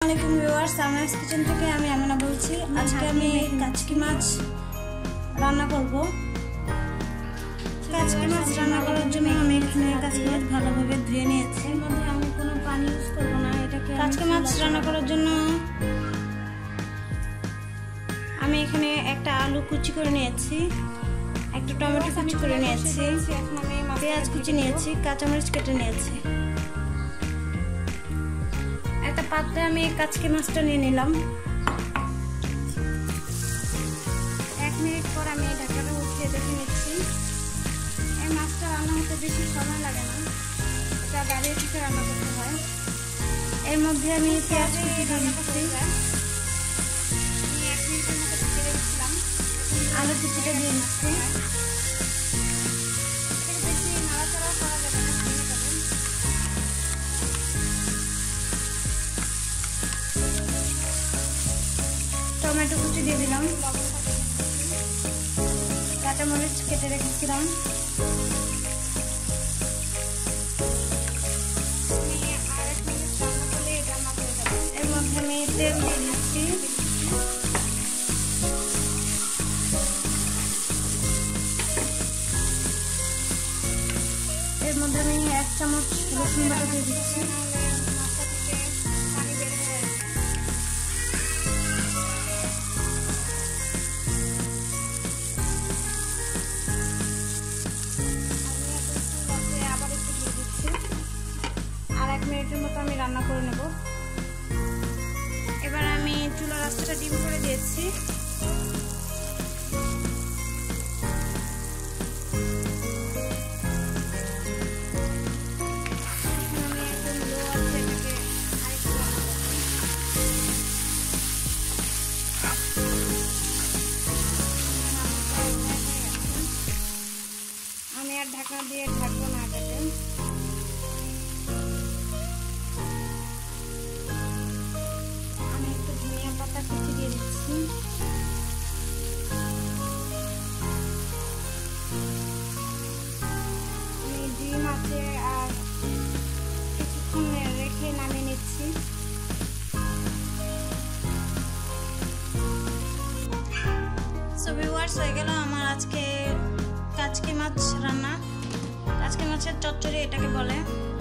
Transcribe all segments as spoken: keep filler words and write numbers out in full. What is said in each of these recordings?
আলাইকুম viewers, Summers kitchen থেকে আমি আমিনা বলছি। আজকে আমি কাচকি মাছ রান্না করব। কাচকি মাছ রান্না করার জন্য আমি এখানে কাচকি মাছ ভালোভাবে ধুয়ে নিয়েছি। এর মধ্যে আমি কোনো পানি ইউজ করব না। এটাকে কাচকি মাছ রান্না করার জন্য আমি এখানে একটা আলু কুচি করে নিয়েছি, একটা টমেটো কুচি করে নিয়েছি, এখন আমি পেঁয়াজ কুচি নিয়েছি, কাঁচামরিচ কেটে নিয়েছি। একটা পাত্রে আমি কাচকি মাছটা নিয়ে নিলাম। এক মিনিট পর আমি ঢাকাটা উঠিয়ে দেখে নিচ্ছি। এই মাছটা রান্না হতে বেশি সময় লাগে না, এটা বাড়িয়ে থেকে রান্না করতে হয়। এর মধ্যে আমি পেঁয়াজ কুচি দিয়ে নিচ্ছি। আমি এক মিনিটের মতো ঢেকে রেখেছিলাম। আলু কুচিটা দিয়ে নিচ্ছি। বেশি নাড়াচাড়া করা যাবে না, ভেঙে যাবে। টমেটো কুচি দিয়ে দিলাম, কাঁচামরিচ কেটে রেখেছিলাম। এর মধ্যে আমি তেল দিয়ে দিচ্ছি। এর মধ্যে আমি এক চামচ রসুন বাটা দিয়ে দিচ্ছি। মিনিটের মতো আমি রান্না করে নেব। এবার আমি চুলার আঁচটা ডিম করে দিয়েছি। আমি একদম লো আঁচে এটাকে আরেকটু রান্না করব। আমি আর ঢাকনা দিয়ে ঢাকবো না এটাকে। পাতা কুচি দিয়ে দিচ্ছি। আমি ডিম আছে আর কিছুক্ষণ রেখে নামিয়ে নিচ্ছি। সো ভিউয়ার্স, হয়ে গেল আমার আজকে কাচকি মাছ রান্না। কাচকি মাছের চচ্চড়ি এটাকে বলে।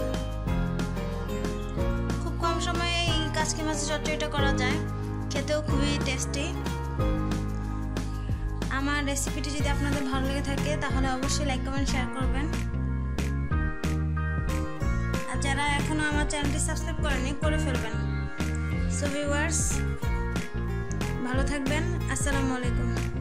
খুব কম সময়ে এই কাচকি মাছের চচ্চড়িটা করা যায়, খেতেও খুবই টেস্টি। আমার রেসিপিটি যদি আপনাদের ভালো লেগে থাকে তাহলে অবশ্যই লাইক কমেন্ট শেয়ার করবেন। আর যারা এখনো আমার চ্যানেলটি সাবস্ক্রাইব করেনি করে ফেলবেন। সো ভিউয়ার্স, ভালো থাকবেন। আসসালামু আলাইকুম।